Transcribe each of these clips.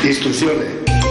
Istruzione.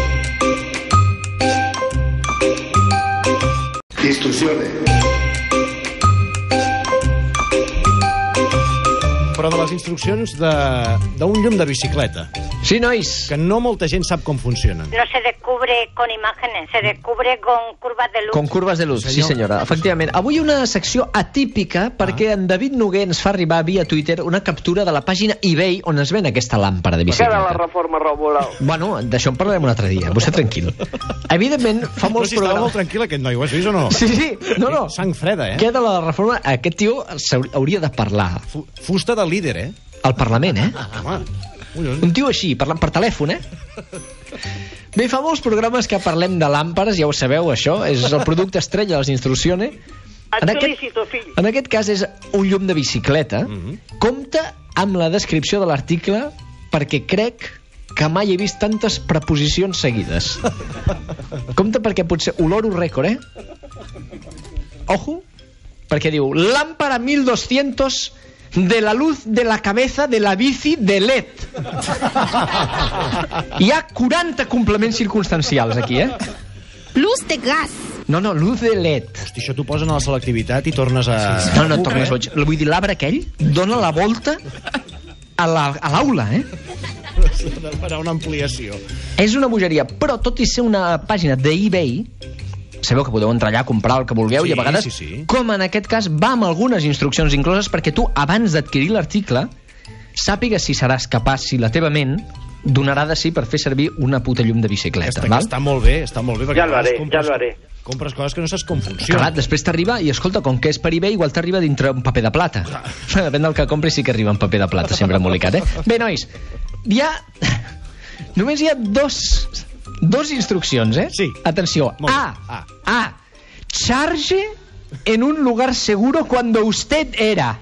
Però de les instruccions d'un llum de bicicleta. Sí, nois. Que no molta gent sap com funcionen. No se descubre con imágenes, se descubre con curvas de luz. Con curves de luz, sí senyora, efectivament. Avui una secció atípica perquè en David Noguer ens fa arribar via Twitter una captura de la pàgina eBay on es ven aquesta làmpara de bicicleta. Què de la reforma Romulau? Bueno, d'això en parlarem un altre dia, vostè tranquil. Evidentment, fa molts programes... Estava molt tranquil aquest noi, ho has vist o no? Sí, no. Sang freda, Què de la reforma? Aquest tio hauria de parlar. Fusta del líder, Al Parlament, Home... Un tio així, parlant per telèfon, Bé, fa molts programes que parlem de làmperes, ja ho sabeu, això. És el producte estrella de les Instrucciones. En aquest cas és un llum de bicicleta. Compte amb la descripció de l'article perquè crec que mai he vist tantes preposicions seguides. Compte perquè potser oloro rècord, Ojo, perquè diu lámpara 1200 de la luz de la cabeza de la bici de LED. Hi ha 40 complements circumstancials aquí, Luz de gas. No, luz de LED. Hosti, això t'ho posen a la selectivitat i tornes a... No, tornes boig. Vull dir, l'arbre aquell dona la volta a l'aula, Per a una ampliació. És una bogeria, però tot i ser una pàgina d'eBay, sabeu que podeu entrar allà a comprar el que vulgueu i a vegades, com en aquest cas, va amb algunes instruccions incloses perquè tu, abans d'adquirir l'article, sàpigues si seràs capaç, si la teva ment donarà de sí per fer servir una puta llum de bicicleta. Està molt bé. Ja lo haré. Compres coses que no saps com funciona. Clar, després t'arriba, i escolta, com que és per eBay, igual t'arriba dintre un paper de plata. Depèn del que compris, sí que arriba un paper de plata, sempre embolicat, Bé, nois, només hi ha dos instruccions, Sí. Atenció. A. Charge en un lugar seguro cuando usted era.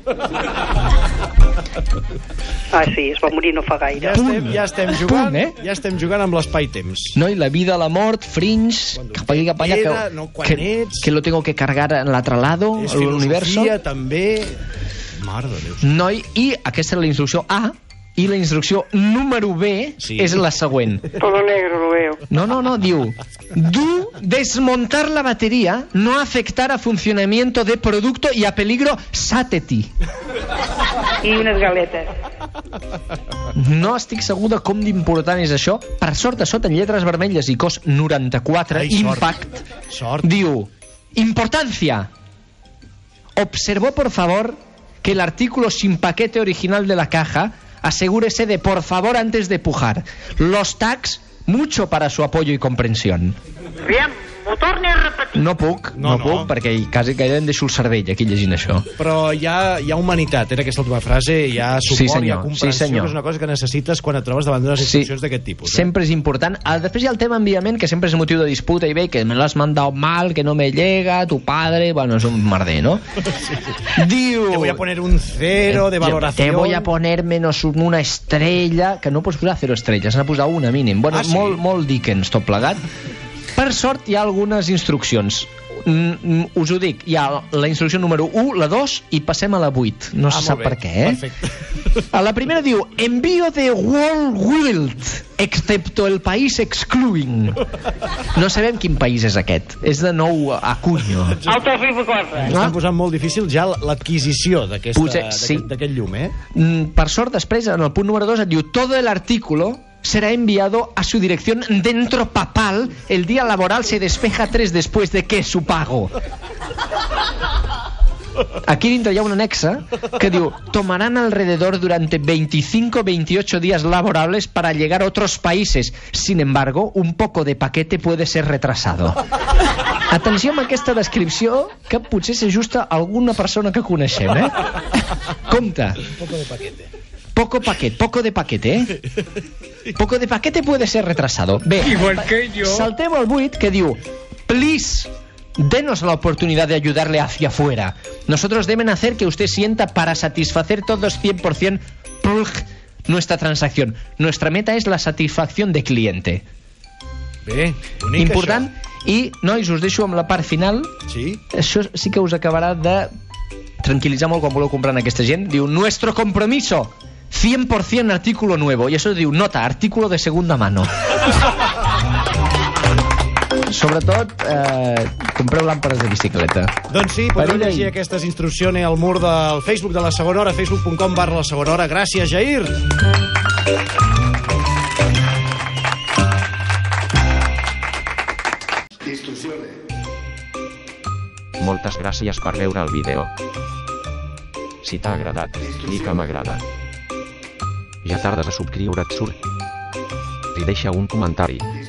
Sí, es va morir no fa gaire. Ja estem jugant amb l'espai-temps. No, i la vida, la mort, Fringe, cap allà, que lo tengo que cargar en la traslado, l'universo. Filosofia, també... Mare de Déu. Noi, i aquesta és la instrucció A, i la instrucció número B és la següent. Todo negro lo veo. No, diu: desmontar la batería, no afectar a funcionamiento de producto y a peligro safety. I unes galetes. No estic segur de com d'important és això. Per sort, a sota en lletres vermelles i cos 94, impact, diu: importancia. Observó, por favor, que el artículo sin paquete original de la caja, asegúrese de, por favor, antes de pujar. Los tags, mucho para su apoyo y comprensión. Bien, ho torni a repetir. No puc, perquè quasi gairebé em deixo el cervell aquí llegint això. Però hi ha humanitat, era aquesta última frase, hi ha suport, hi ha comprensió, que és una cosa que necessites quan et trobes davant d'unes instruccions d'aquest tipus. Sempre és important. Després hi ha el tema enviament, que sempre és motiu de disputa, i bé, que me l'has mandado mal, que no me llega, tu padre, bueno, és un merder, ¿no? Diu... Te voy a poner un 0 de valoración. Te voy a poner menos una estrella, que no pots posar 0 estrelles, s'ha de posar una mínim. Bueno, molt Dickens, tot plegat. Per sort hi ha algunes instruccions. Us ho dic, hi ha la instrucció número 1, la 2 i passem a la 8. No se sap per què, Perfecte. A la primera diu: envío de World Wild, excepto el país excluing. No sabem quin país és aquest. És de nou a Cunyo. Estan posant molt difícil ja l'adquisició d'aquest llum, Per sort, després, en el punt número 2 et diu: todo el artículo será enviado a su dirección dentro papal. El día laboral se despeja 3 después de que su pago. Aquí dintre hi ha una anexa que diu: tomarán alrededor durante 25-28 días laborables para llegar a otros países. Sin embargo, un poco de paquete puede ser retrasado. Atenció amb aquesta descripció, que potser s'ajusta a alguna persona que coneixem, Compte. Poco de paquete. Poco de paquete, Poco de paquete puede ser retrasado. Bé, igual que yo. Saltem al 8, que diu: please, denos la oportunidad de ayudarle hacia afuera. Nosotros deben hacer que usted sienta para satisfacer todos 100% nuestra transacción. Nuestra meta es la satisfacción de cliente. Bé, bonic, important, això. I, nois, us deixo amb la part final. Sí? Això sí que us acabarà de tranquil·litzar molt quan voleu comprar aquesta gent. Diu: nuestro compromiso 100% artículo nuevo, i això diu, nota, artículo de segunda mano. Sobretot, compreu làmpades de bicicleta. Doncs sí, podeu llegir aquestes instruccions al mur del Facebook de La Segona Hora, facebook.com/La Segona Hora. Gràcies, Jair. Moltes gràcies per veure el vídeo. Si t'ha agradat, clica m'agrada. Ja tardes a subscriure't, surt. I deixa un comentari.